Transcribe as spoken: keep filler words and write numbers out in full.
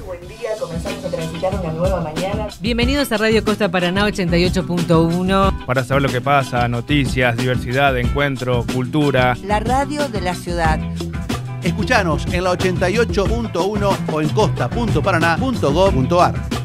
buen día, comenzamos a transitar una nueva mañana. Bienvenidos a Radio Costa Paraná ochenta y ocho punto uno. Para saber lo que pasa, noticias, diversidad, encuentro, cultura. La radio de la ciudad. Escuchanos en la ochenta y ocho punto uno o en costa punto paraná punto gob punto ar.